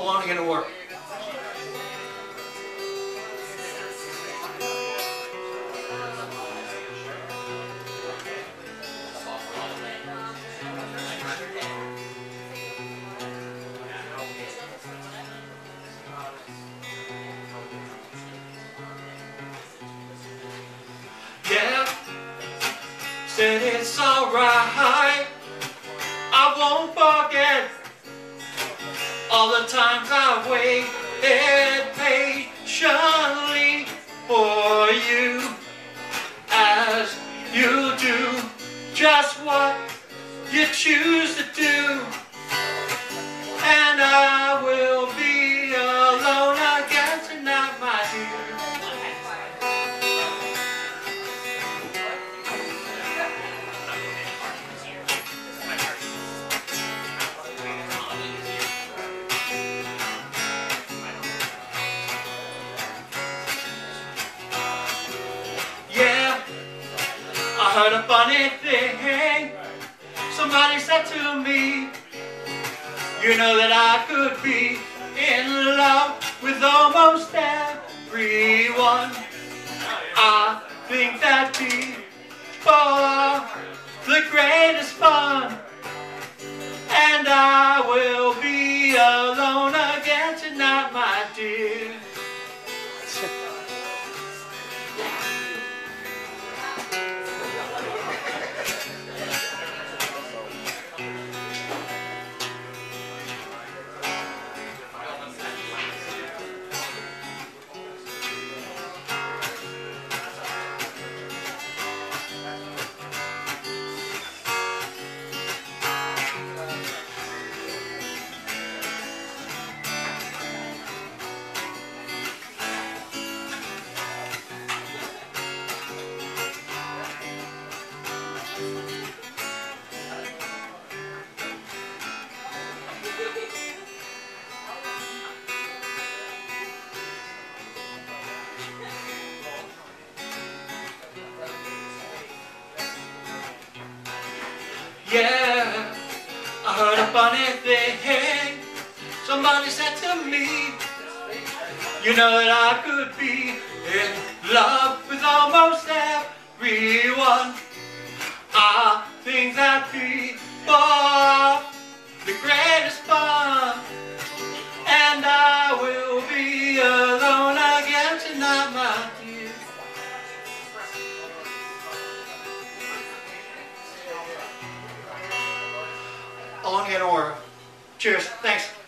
Alone again to work. Yeah, said it's alright. I won't forget all the times I waited patiently for you, as you do just what you choose to do, and I will be alone again tonight, my dear. I heard a funny thing. Somebody said to me, you know that I could be in love with almost everyone. I think that'd be for the greatest fun, and I will be alone again tonight, my dear. Yeah, I heard a funny thing. Somebody said to me, you know that I could be in love with almost everyone. I think that'd be for the greatest fun, and I will be alone again tonight, my dear. Alone again, or cheers, thanks.